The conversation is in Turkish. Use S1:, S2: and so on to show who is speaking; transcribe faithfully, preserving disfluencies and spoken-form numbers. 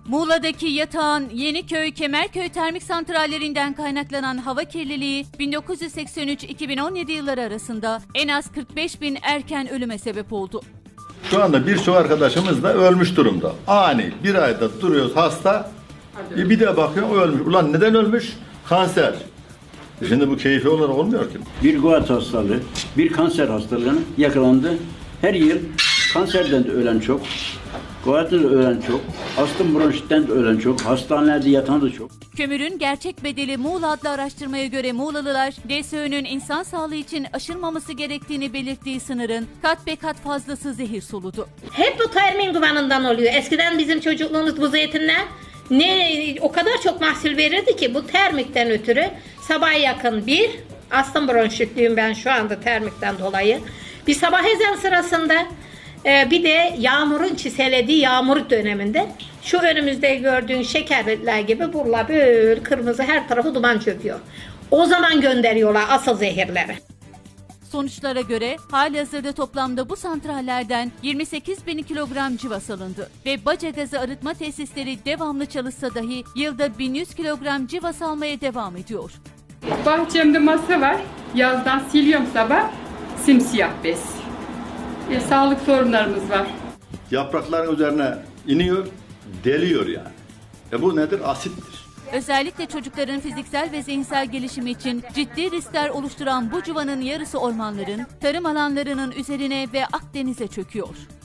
S1: Muğla'daki Yatağan, Yeniköy, Kemerköy termik santrallerinden kaynaklanan hava kirliliği bin dokuz yüz seksen üç iki bin on yedi yılları arasında en az kırk beş bin erken ölüme sebep oldu.
S2: Şu anda birçok arkadaşımız da ölmüş durumda. Ani bir ayda duruyoruz hasta, e bir de bakıyorum ölmüş. Ulan neden ölmüş? Kanser. Şimdi bu keyfi olarak olmuyor ki.
S3: Bir gout hastalığı, bir kanser hastalığına yakalandı. Her yıl kanserden de ölen çok, gout'tan da ölen çok, astım bronşitten de ölen çok, hastanelerde yatan da çok.
S1: Kömürün gerçek bedeli Muğla adlı araştırmaya göre Muğlalılar, D S Ö'nün insan sağlığı için aşılmaması gerektiğini belirttiği sınırın kat be kat fazlası zehir soludu.
S4: Hep bu termin dumanından oluyor. Eskiden bizim çocukluğumuz bu zeytinler ne o kadar çok mahsul verirdi ki bu termikten ötürü sabah yakın bir astım bronşitliyim ben şu anda termikten dolayı. Bir sabah ezan sırasında e, bir de yağmurun çiselediği yağmur döneminde şu önümüzde gördüğün şekerler gibi burla böyle kırmızı her tarafı duman çöküyor. O zaman gönderiyorlar asıl zehirleri.
S1: Sonuçlara göre halihazırda toplamda bu santrallerden yirmi sekiz bin kilogram civa salındı ve baca gazı arıtma tesisleri devamlı çalışsa dahi yılda bin yüz kilogram civa salmaya devam ediyor.
S5: Bahçemde masa var. Yazdan siliyorum sabah. Simsiyah bez. E, sağlık sorunlarımız var.
S2: Yaprakların üzerine iniyor, deliyor yani. E bu nedir? Asittir.
S1: Özellikle çocukların fiziksel ve zihinsel gelişimi için ciddi riskler oluşturan bu civanın yarısı ormanların, tarım alanlarının üzerine ve Akdeniz'e çöküyor.